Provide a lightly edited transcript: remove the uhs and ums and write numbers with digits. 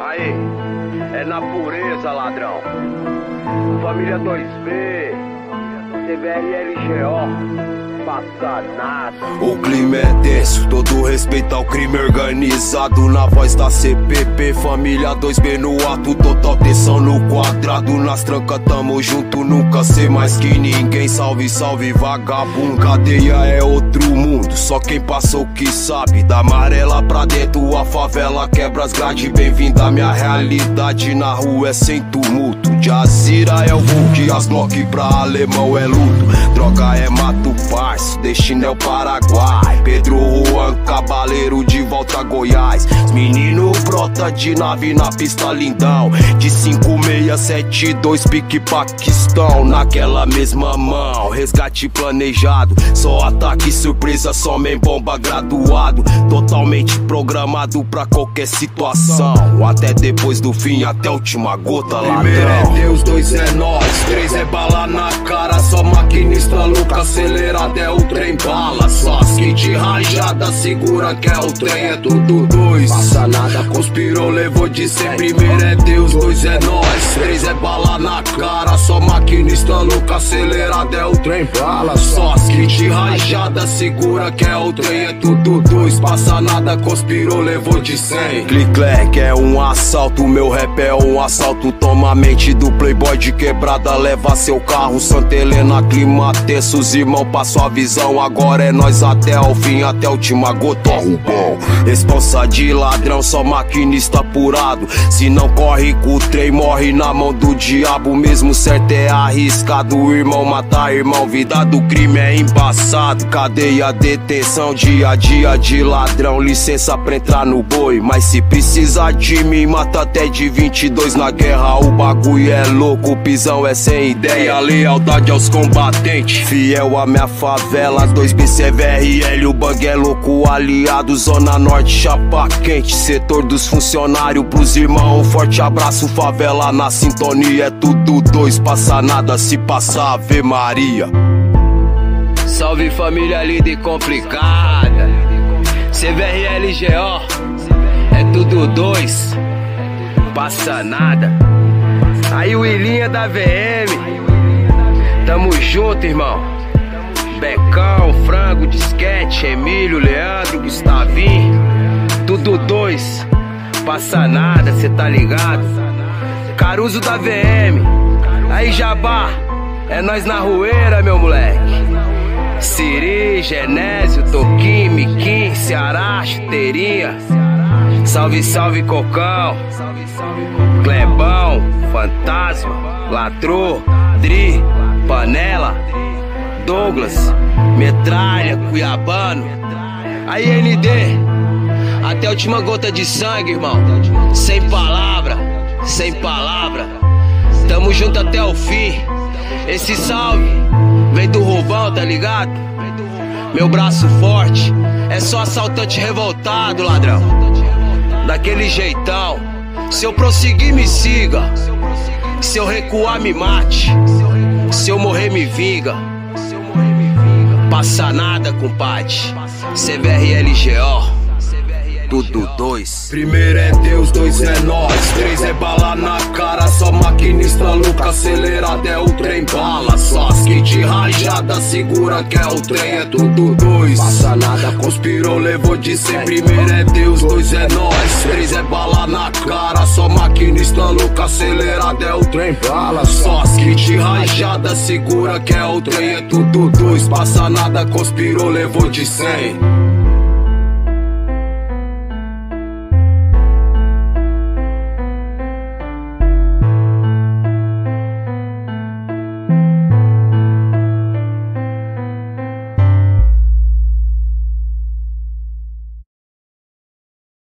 Aí, é na pureza, ladrão. Família 2B, CBRLGO, passa nada. O clima é tenso, todo respeito ao crime organizado. Na voz da CPP, família 2B no ato, total tensão no quadrado. Nas trancas tamo junto, nunca ser mais que ninguém. Salve, salve vagabundo, cadeia é outro mundo, só quem passou que sabe. Da amarela pra dentro, a favela quebra as grades. Bem-vindo à minha realidade, na rua é sem tumulto. Jazira é o Hulk, as Glock pra alemão é luto. Droga é mato parço, destino é o Paraguai. Pedro Juan, cabaleiro de volta a Goiás. Os menino brota de nave na pista lindão, de 5672 pique Paquistão. Naquela mesma mão, resgate planejado, só ataque surpresa, somente bomba graduado. Totalmente programado pra qualquer situação, até depois do fim, até a última gota, ladrão. Primeiro é Deus, 2 é nós, 3 é bala na cara. Só maquinista louca, acelerada é o trem bala. Só as kit rajada, segura que é o trem, é tudo 2. Passa nada, conspirou, levou de 100. Primeiro é Deus, 2 é nós, 3 é bala na cara. Só maquinista louca, acelerada é o trem bala. Só as kit rajada, segura que é o trem, é tudo 2. Passa nada, conspirou, levou de 100. Click-clack é um assalto, meu rap é um assalto. Toma a mente do playboy de quebrada, leva seu carro. Santa Helena, clima tenso, os irmão passou a visão. Agora é nós até o fim, até a última gota, Rubão. Responsa de ladrão, só maquinista apurado. Se não corre com o trem, morre na mão do diabo. Mesmo certo é arriscado, irmão matar irmão. Vida do crime é embaçado, cadeia, detenção, dia a dia de ladrão. Licença pra entrar no boi, mas se precisar de mim, mata até de 22. Na guerra o bagulho é louco, o pisão é sem ideia. Lealdade aos combatentes, fiel à minha favela. 2B, CVRL, o bang é louco, aliado. Zona Norte, chapa quente, setor dos funcionários. Pros irmãos, um forte abraço, favela na sintonia. É tudo 2, passa nada, se passar Ave Maria. Salve família linda e complicada, CBRLGO, é tudo 2, passa nada. Aí o Ilinha da VM, tamo junto, irmão. Becão, Frango, Disquete, Emílio, Leandro, Gustavinho, tudo 2, passa nada, cê tá ligado. Caruso da VM, aí Jabá, é nós na rueira, meu moleque. Siri, Genésio, Toquim, Miquim, Ceará, Chuteirinha. Salve, salve Cocão, Clebão, Fantasma, Latrô, Dri, Panela, Douglas, Metralha, Cuiabano. Aí ND, até a última gota de sangue, irmão. Sem palavra, sem palavra. Tamo junto até o fim. Esse salve vem do Rubão, tá ligado? Meu braço forte, é só assaltante revoltado, ladrão. Daquele jeitão, se eu prosseguir me siga, se eu recuar me mate, se eu morrer me vinga. Passa nada, compadre, CBRLGO, tudo 2. Primeiro é Deus, 2 é nós, 3 é bala na cara. Só maquinista louca, acelerada é o trem bala. Só as kit rajada, segura que é o trem, é tudo 2. Passa nada, conspirou, levou de 100. Primeiro é Deus, 2 é nós, 3 é bala na cara. Só maquinista louca, acelerada é o trem bala. Só as kit rajada, segura que é o trem, é tudo 2. Passa nada, conspirou, levou de 100.